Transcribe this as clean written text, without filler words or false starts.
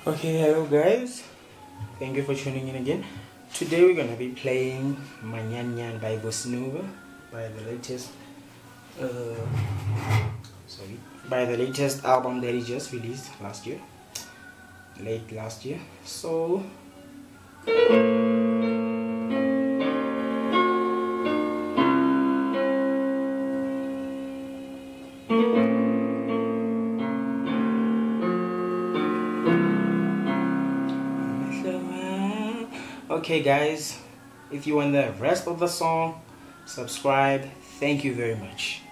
Okay, hello guys. Thank you for tuning in again. Today we're gonna be playing Manyan-Nyan by vusi, by the latest uh, by the latest album that he just released late last year. So okay guys, if you want the rest of the song, subscribe. Thank you very much.